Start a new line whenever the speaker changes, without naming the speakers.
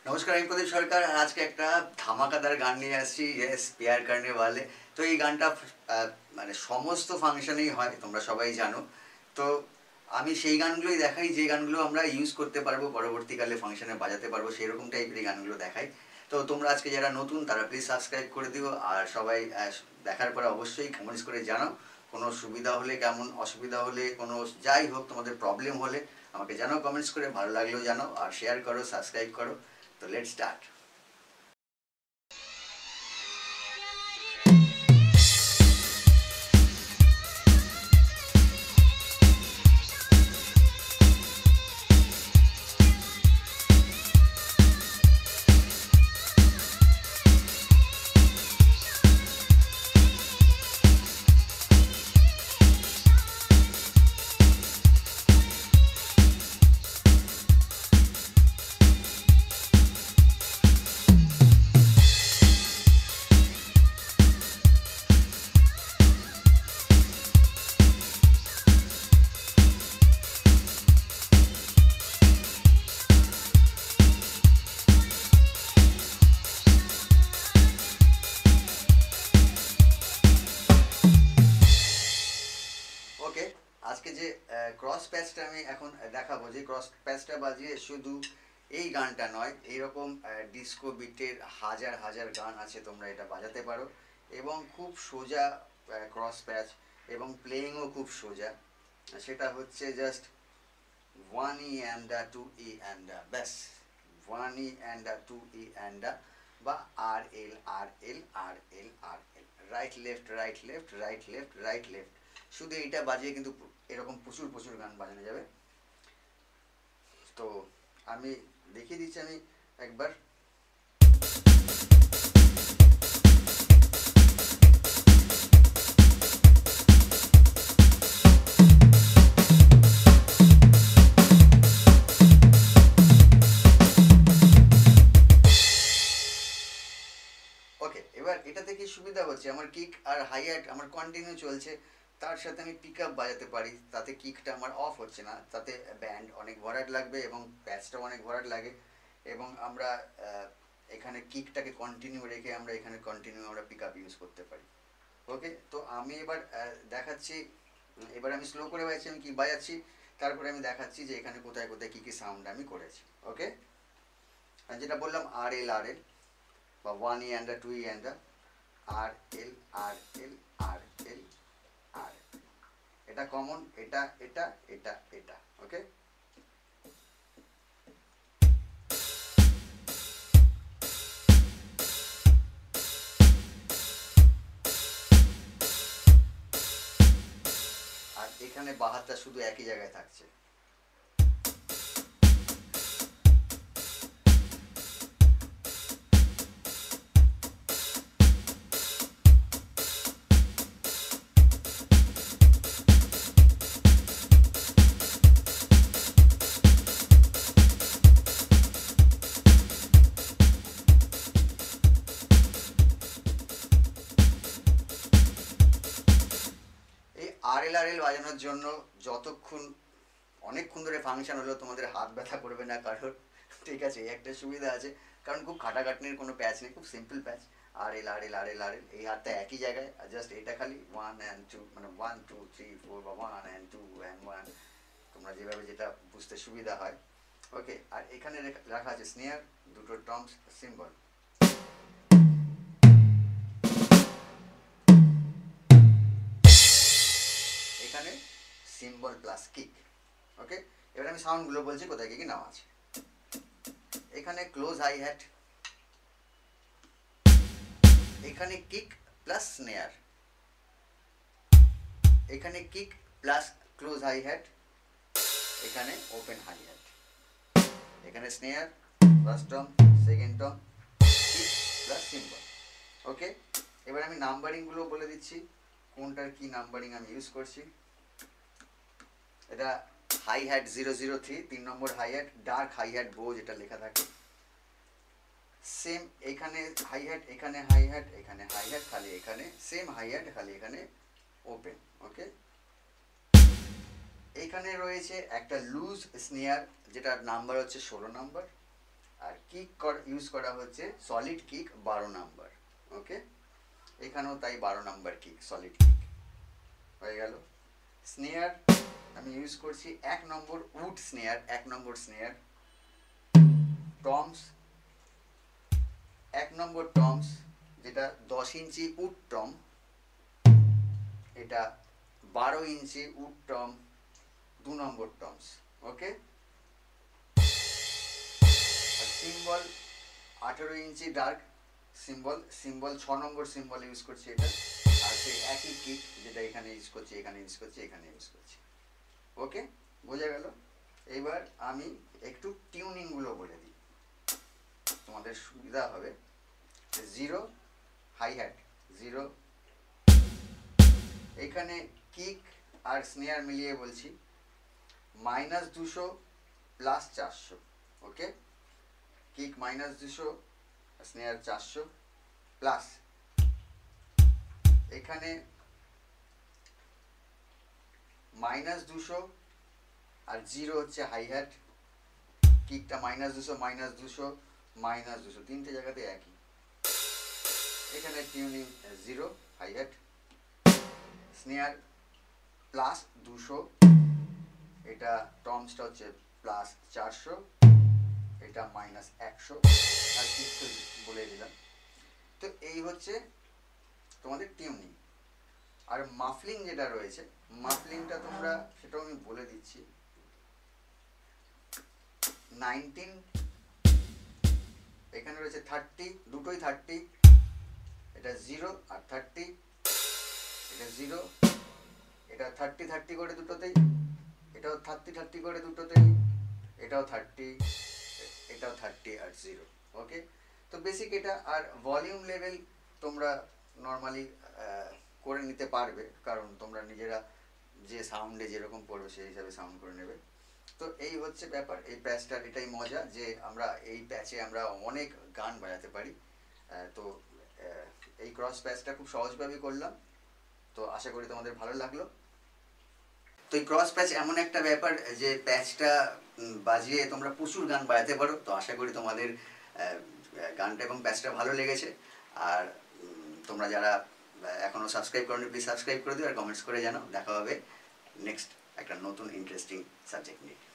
নমস্কার, আমি প্রদীপ সরকার। আর আজকে একটা ধামাকাদার গান নিয়ে আসছি, ইয়েস, পেয়ার কারনে ওয়ালে। তো এই গানটা মানে সমস্ত ফাংশনেই হয়, তোমরা সবাই জানো। তো আমি সেই গানগুলোই দেখাই যে গানগুলো আমরা ইউজ করতে পারবো, পরবর্তীকালে ফাংশনে বাজাতে পারবো, সেরকম টাইপের এই গানগুলো দেখাই। তো তোমরা আজকে যারা নতুন তারা প্লিজ সাবস্ক্রাইব করে দিও, আর সবাই দেখার পরে অবশ্যই কমেন্টস করে জানাও। কোনো সুবিধা হলে, কেমন অসুবিধা হলে, কোনো যাই হোক তোমাদের প্রবলেম হলে আমাকে জানাও কমেন্টস করে, ভালো লাগলেও জানাও, আর শেয়ার করো, সাবস্ক্রাইব করো। So let's start. ওকে, আজকে যে ক্রস প্যাচটা আমি এখন দেখাবো, যে ক্রস প্যাচটা বাজিয়ে শুধু এই গানটা নয়, এইরকম ডিস্কো বিটের হাজার হাজার গান আছে, তোমরা এটা বাজাতে পারো। এবং খুব সোজা ক্রস প্যাচ, এবং প্লেয়িংও খুব সোজা। সেটা হচ্ছে just one E and two E and ব্যাস, one E and two E and, বা R L R L R L R L, right left right left right left right left. শুধু এইটা বাজিয়ে কিন্তু এরকম প্রচুর প্রচুর গান বাজানো যাবে। তো আমি দেখিয়ে দিচ্ছি আমি একবার। ওকে, এবার এটাতে কি সুবিধা হচ্ছে, আমার কিক আর হাই হ্যাট আমার কন্টিনিউ চলছে, তার সাথে আমি পিক আপ বাজাতে পারি, তাতে কিকটা আমার অফ হচ্ছে না, তাতে ব্যান্ড অনেক ভরাট লাগবে এবং প্যাচটাও অনেক ভরাট লাগে। এবং আমরা এখানে কিকটাকে কন্টিনিউ রেখে আমরা এখানে কন্টিনিউ আমরা পিক আপ ইউজ করতে পারি। ওকে, তো আমি এবার দেখাচ্ছি। এবার আমি স্লো করে বাজাচ্ছি, আমি কি বাজাচ্ছি, তারপরে আমি দেখাচ্ছি যে এখানে কোথায় কোথায় কী কী সাউন্ড আমি করেছি। ওকে, যেটা বললাম আর এল আর এল, বা one E and two E and R L R L R L R, এটা কমন, এটা এটা এটা এটা। ওকে, আর এখানে বাহাতটা শুধু একই জায়গায় থাকছে। এই আর এল বাজানোর জন্য যতক্ষণ, অনেকক্ষণ ধরে ফাংশন হলেও তোমাদের হাত ব্যথা করবে না কারোর, ঠিক আছে? এই একটা সুবিধা আছে, কারণ খুব খাটাখাটনির কোনো প্যাচ নেই, খুব সিম্পল প্যাচ। আর L R L R L R এল, এই হাতটা একই জায়গায়, জাস্ট এটা খালি ওয়ান অ্যান্ড টু, মানে ওয়ান টু থ্রি ফোর, বা one and two and one, তোমরা যেভাবে যেটা বুঝতে সুবিধা হয়। ওকে, আর এখানে রাখা আছে স্নেয়ার, দুটো টমস সিম্বল। এখানে সিম্বল প্লাস কিক। ওকে, এবার আমি সাউন্ডগুলো বলছি কোথায় কি কি নাম আছে। এখানে ক্লোজ হাই হ্যাট, এখানে কিক প্লাস স্নেয়ার, এখানে kick plus close hi hat, এখানে ওপেন হাই হ্যাট, এখানে snare, first tom, second tom, kick plus cymbal. Okay, এবার আমি নাম্বারিংগুলো বলে দিচ্ছি, কোনটার কি নাম্বারিং আমি ইউজ করছি। এটা হাই হ্যাট 003, 3 নম্বর hi hat, dark hi hat bow যেটা লেখা থাকে। সেম এখানে হাই হ্যাট, এখানে হাই হ্যাট, এখানে হাই হ্যাট, খালি এখানে সেম হাই হ্যাট, খালি এখানে ওপেন। ওকে, এইখানে রয়েছে একটা লুজ স্নেয়ার, যেটার নাম্বার হচ্ছে 16 নম্বর, আর কিক ইউজ করা হচ্ছে সলিড কিক 12 নাম্বার। ওকে, এখানেও তাই 12 নাম্বার কিক, সলিড কিক হয়ে গেল। স্নেয়ার আমি ইউজ করছি 1 নম্বর উড স্নেয়ার, 1 নম্বর স্নেয়ার। টমস 1 নম্বর টমস, যেটা 10 ইঞ্চি উড টম, এটা 12 ইঞ্চি উড টম, 2 নম্বর টমস। ওকে, আর সিম্বল 18 ইঞ্চি ডার্ক সিম্বল, 6 নম্বর সিম্বল ইউজ করছি এটা। আর সেই একই কিক যেটা এখানে ইউজ করছি, এখানে ইউজ করছি, এখানে ইউজ করছি। ওকে, বোঝা গেল। এইবার আমি একটু টিউনিংগুলো বলে দিই, তোমাদের সুবিধা হবে। 0 হাই হ্যাট 0, এখানে কিক আর স্নেয়ার মিলিয়ে বলছি -200 plus 400। Okay, kick -200, snare 400 plus এখানে -200 আর 0 হচ্ছে হাই হ্যাট, কিকটা -200 -200 -200, তিনটে জায়গাতে একই। এখানে টিউনিং 0 হাই হ্যাট, স্নেয়ার +200, এটা টমসটা হচ্ছে +400, এটা -100, আর কিক তো বলে দিলাম। তো এই হচ্ছে তোমাদের টিউনিং। আর মাফলিং যেটা রয়েছে, মাফলিংটা তোমরা সেটাও আমি বলে দিচ্ছি। 19, এখানে রয়েছে 30, দুটোই 30, এটা 0 আর 30, এটা 0, এটা 30 30 করে দুটোতেই, এটাও 30 30 করে দুটোতেই, এটাও 30, এটাও 30 আর 0। ওকে, তো বেসিক এটা। আর ভলিউম লেভেল তোমরা নর্মালি করে নিতে পারবে, কারণ তোমরা নিজেরা যে সাউন্ডে যেরকম পড়বে সেই হিসাবে সাউন্ড করে নেবে। তো এই হচ্ছে ব্যাপার এই প্যাচটার, এটাই মজা যে আমরা এই প্যাচে আমরা অনেক গান বাজাতে পারি। তো এই ক্রস প্যাচটা খুব সহজভাবেই করলাম, তো আশা করি তোমাদের ভালো লাগলো। তো এই ক্রস প্যাচ এমন একটা ব্যাপার যে প্যাচটা বাজিয়ে তোমরা প্রচুর গান বাজাতে পারো। তো আশা করি তোমাদের গানটা এবং প্যাচটা ভালো লেগেছে। আর তোমরা যারা এখনও সাবস্ক্রাইব করোনি, প্লিজ সাবস্ক্রাইব করে দিও আর কমেন্টস করে জানাও। দেখা হবে নেক্সট একটা নতুন ইন্টারেস্টিং সাবজেক্ট নিয়ে।